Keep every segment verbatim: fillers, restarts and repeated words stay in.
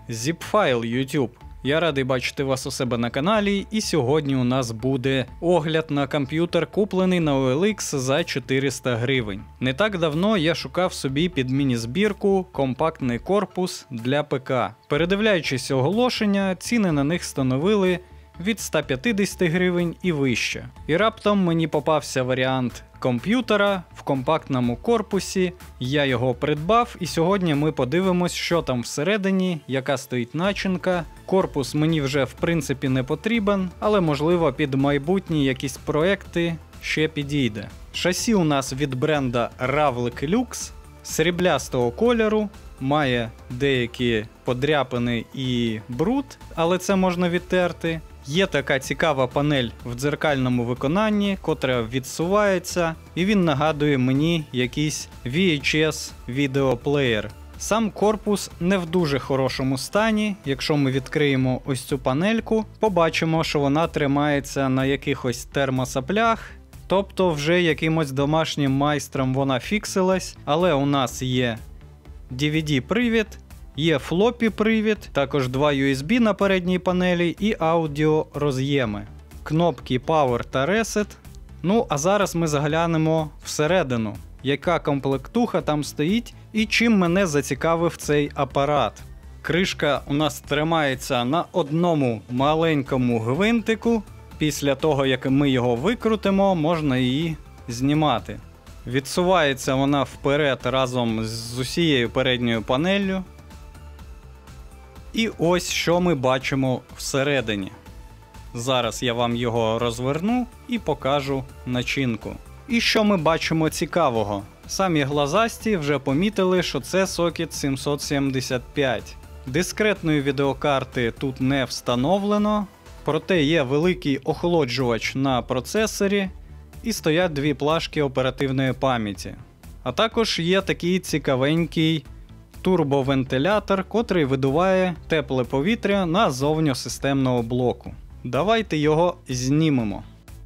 Zipfile YouTube. Я радий бачити вас у себе на каналі, і сьогодні у нас буде огляд на комп'ютер, куплений на о ел ікс за чотириста гривень. Не так давно я шукав собі під міні-збірку компактний корпус для ПК. Передивляючись оголошення, ціни на них становили від ста п'ятдесяти гривень і вище. І раптом мені попався варіант комп'ютера в компактному корпусі, я його придбав, і сьогодні ми подивимось, що там всередині, яка стоїть начинка. Корпус мені вже в принципі не потрібен, але можливо під майбутні якісь проекти ще підійде. Шасі у нас від бренда Равлик Люкс, сріблястого кольору, має деякі подряпини і бруд, але це можна відтерти. Є така цікава панель в дзеркальному виконанні, котра відсувається, і він нагадує мені якийсь ві ейч ес відеоплеєр. Сам корпус не в дуже хорошому стані. Якщо ми відкриємо ось цю панельку, побачимо, що вона тримається на якихось термосаплях, тобто вже якимось домашнім майстром вона фіксилась, але у нас є ді ві ді-привід, є флопі-привід, також два ю ес бі на передній панелі і аудіороз'єми, кнопки Power та Reset. Ну, а зараз ми заглянемо всередину, яка комплектуха там стоїть і чим мене зацікавив цей апарат. Кришка у нас тримається на одному маленькому гвинтику. Після того, як ми його викрутимо, можна її знімати. Відсувається вона вперед разом з усією передньою панеллю. І ось що ми бачимо всередині. Зараз я вам його розверну і покажу начинку. І що ми бачимо цікавого? Самі глазасті вже помітили, що це сокет сімсот сімдесят п'ять. Дискретної відеокарти тут не встановлено, проте є великий охолоджувач на процесорі і стоять дві плашки оперативної пам'яті. А також є такий цікавенький турбовентилятор, котрий видуває тепле повітря на зовньосистемного блоку. Давайте його знімемо.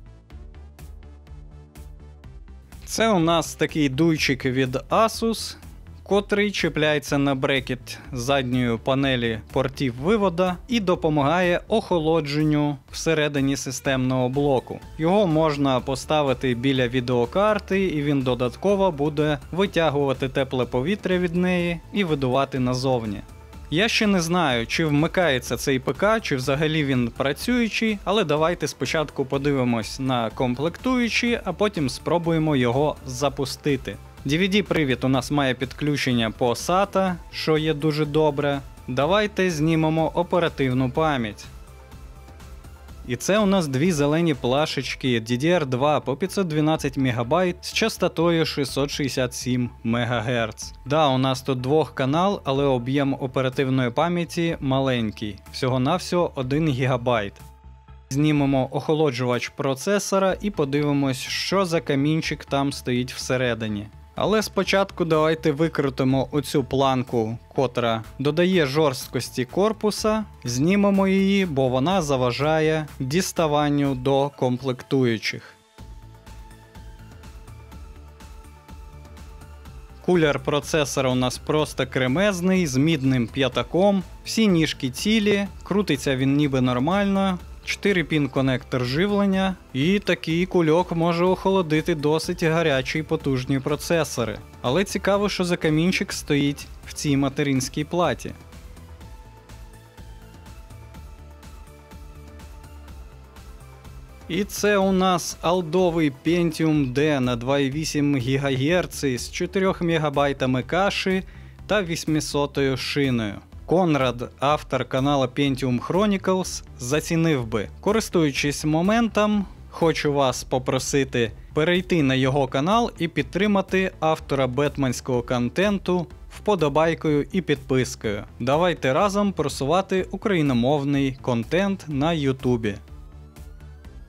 Це у нас такий дуйчик від Asus, котрий чіпляється на брекет задньої панелі портів вивода і допомагає охолодженню всередині системного блоку. Його можна поставити біля відеокарти, і він додатково буде витягувати тепле повітря від неї і видувати назовні. Я ще не знаю, чи вмикається цей ПК, чи взагалі він працюючий, але давайте спочатку подивимось на комплектуючі, а потім спробуємо його запустити. ді ві ді-привід у нас має підключення по сата, що є дуже добре. Давайте знімемо оперативну пам'ять. І це у нас дві зелені плашечки ді ді ар два по п'ятсот дванадцять мегабайт з частотою шістсот шістдесят сім мегагерц. Да, у нас тут двохканал, але об'єм оперативної пам'яті маленький, всього-навсього один гігабайт. Знімемо охолоджувач процесора і подивимось, що за камінчик там стоїть всередині. Але спочатку давайте викрутимо оцю планку, котра додає жорсткості корпуса, знімемо її, бо вона заважає діставанню до комплектуючих. Кулер процесора у нас просто кремезний, з мідним п'ятаком, всі ніжки цілі, крутиться він ніби нормально. чотири пін конектор живлення, і такий кульок може охолодити досить гарячі і потужні процесори. Але цікаво, що за камінчик стоїть в цій материнській платі. І це у нас алдовий Pentium D на два і вісім гігагерц з чотирьох мегабайтами каші та вісімсотою шиною. Конрад, автор каналу Pentium Chronicles, зацінив би. Користуючись моментом, хочу вас попросити перейти на його канал і підтримати автора бетменського контенту вподобайкою і підпискою. Давайте разом просувати україномовний контент на Ютубі.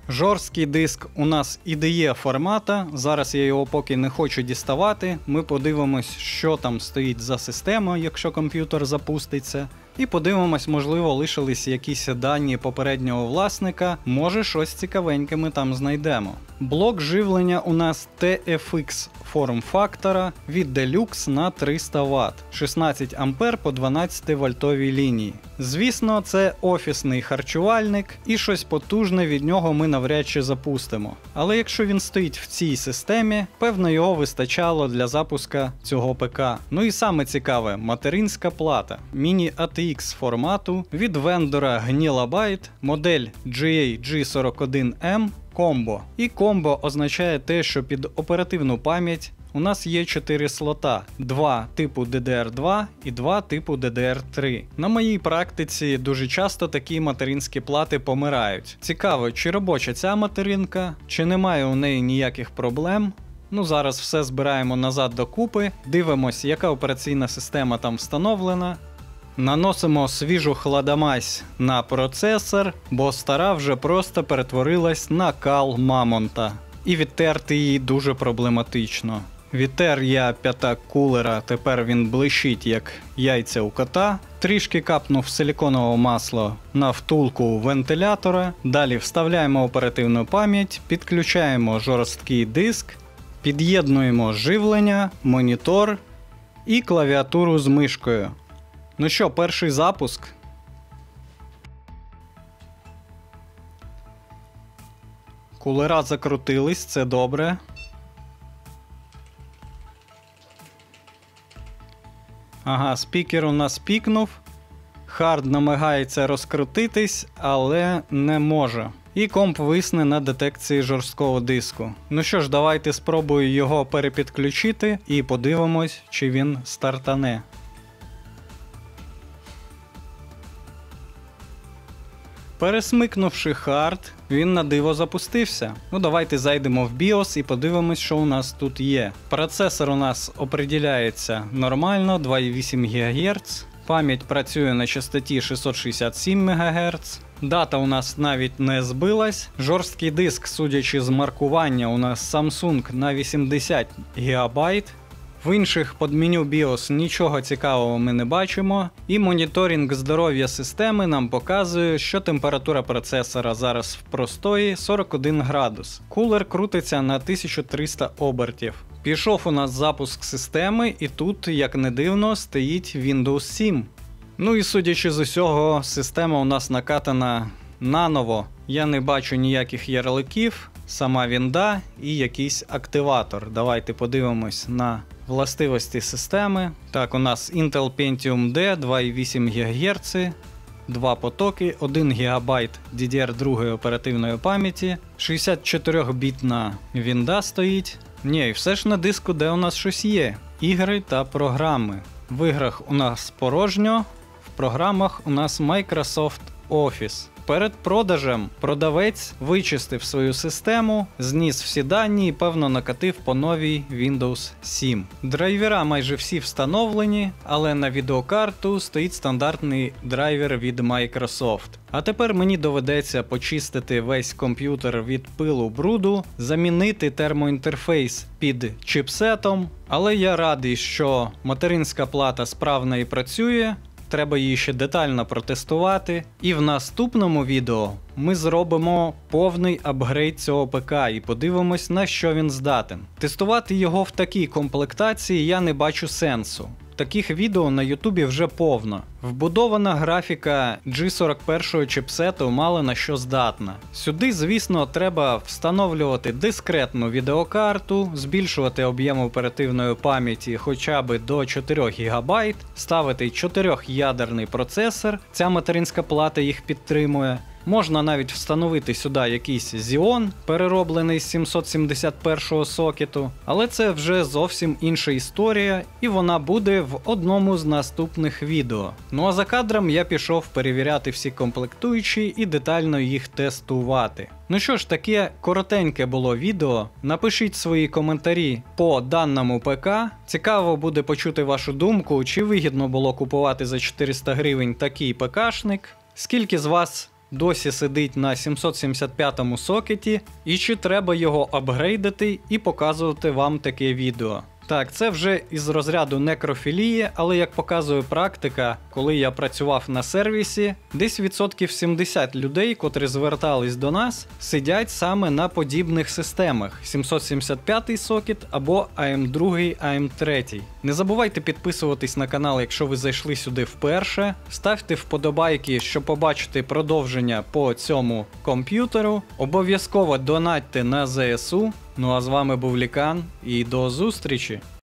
Жорсткий диск у нас ай ді і формата, зараз я його поки не хочу діставати, ми подивимось, що там стоїть за система, якщо комп'ютер запуститься. І подивимось, можливо, лишились якісь дані попереднього власника, може щось цікавеньке ми там знайдемо. Блок живлення у нас ті еф ікс форм-фактора від Deluxe на триста ватт, шістнадцять ампер по дванадцять вольтовій лінії. Звісно, це офісний харчувальник і щось потужне від нього ми навряд чи запустимо. Але якщо він стоїть в цій системі, певно його вистачало для запуска цього ПК. Ну і саме цікаве, материнська плата. Міні ей ті ікс формату від вендора Gnilabyte, модель джі ей джі сорок один ем Combo. І Combo означає те, що під оперативну пам'ять у нас є чотири слота, два типу ді ді ар два і два типу ді ді ар три. На моїй практиці дуже часто такі материнські плати помирають. Цікаво, чи робоча ця материнка, чи немає у неї ніяких проблем. Ну, зараз все збираємо назад докупи, дивимось, яка операційна система там встановлена. Наносимо свіжу хладомазь на процесор, бо стара вже просто перетворилась на кал мамонта. І відтерти її дуже проблематично. Відтер я п'ятак кулера, тепер він блищить як яйця у кота. Трішки капнув силіконове масло на втулку вентилятора. Далі вставляємо оперативну пам'ять, підключаємо жорсткий диск, під'єднуємо живлення, монітор і клавіатуру з мишкою. Ну що, перший запуск. Кулера закрутились, це добре. Ага, спікер у нас пікнув. Хард намагається розкрутитись, але не може. І комп висне на детекції жорсткого диску. Ну що ж, давайте спробую його перепідключити і подивимось, чи він стартане. Пересмикнувши хард, він на диво запустився. Ну давайте зайдемо в біос і подивимось, що у нас тут є. Процесор у нас определяється нормально, два і вісім гігагерц. Пам'ять працює на частоті шістсот шістдесят сім мегагерц. Дата у нас навіть не збилась. Жорсткий диск, судячи з маркування, у нас Samsung на вісімдесят гігабайт. В інших під меню BIOS нічого цікавого ми не бачимо. І моніторинг здоров'я системи нам показує, що температура процесора зараз в простої сорок один градус. Кулер крутиться на тисячу триста обертів. Пішов у нас запуск системи, і тут, як не дивно, стоїть Windows сім. Ну і судячи з усього, система у нас накатана наново. Я не бачу ніяких ярликів, сама вінда і якийсь активатор. Давайте подивимось на властивості системи. Так, у нас Intel Pentium D, два і вісім гігагерц, два потоки, один гігабайт ді ді ар два оперативної пам'яті, шістдесят чотири бітна вінда стоїть. Ні, і все ж на диску, де у нас щось є. Ігри та програми. В іграх у нас порожньо, в програмах у нас Microsoft Office. Перед продажем продавець вичистив свою систему, зніс всі дані і, певно, накатив по новій Windows сім. Драйвера майже всі встановлені, але на відеокарту стоїть стандартний драйвер від Microsoft. А тепер мені доведеться почистити весь комп'ютер від пилу бруду, замінити термоінтерфейс під чіпсетом, але я радий, що материнська плата справна і працює. Треба її ще детально протестувати. І в наступному відео ми зробимо повний апгрейд цього ПК і подивимось, на що він здатен. Тестувати його в такій комплектації я не бачу сенсу. Таких відео на ютубі вже повно. Вбудована графіка джі сорок один чіпсету мало на що здатна. Сюди, звісно, треба встановлювати дискретну відеокарту, збільшувати об'єм оперативної пам'яті хоча б до чотири гігабайт, ставити чотирьохядерний процесор, ця материнська плата їх підтримує. Можна навіть встановити сюди якийсь Xeon, перероблений з сімсот сімдесят першого сокету, але це вже зовсім інша історія, і вона буде в одному з наступних відео. Ну а за кадром я пішов перевіряти всі комплектуючі і детально їх тестувати. Ну що ж, таке коротеньке було відео. Напишіть свої коментарі по даному ПК. Цікаво буде почути вашу думку, чи вигідно було купувати за чотириста гривень такий ПКшник. Скільки з вас досі сидить на сімсот сімдесят п'ятому сокеті, і чи треба його апгрейдити і показувати вам таке відео. Так, це вже із розряду некрофілії, але як показує практика, коли я працював на сервісі, десь відсотків сімдесят людей, котрі звертались до нас, сидять саме на подібних системах сімсот сімдесят п'ятий сокет або ей ем два, ей ем три. Не забувайте підписуватись на канал, якщо ви зайшли сюди вперше, ставте вподобайки, щоб побачити продовження по цьому комп'ютеру, обов'язково донатьте на зе ес у. Ну а з вами був Лікан і до зустрічі!